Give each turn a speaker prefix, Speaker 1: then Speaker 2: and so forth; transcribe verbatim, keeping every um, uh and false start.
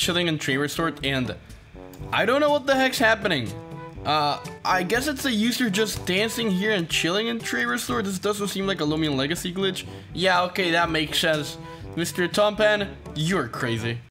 Speaker 1: chilling in Tree Resort, and I don't know what the heck's happening. Uh, I guess it's a user just dancing here and chilling in Tree Resort. This doesn't seem like a Lumion Legacy glitch. Yeah, okay, that makes sense. Mister Tompan, you're crazy.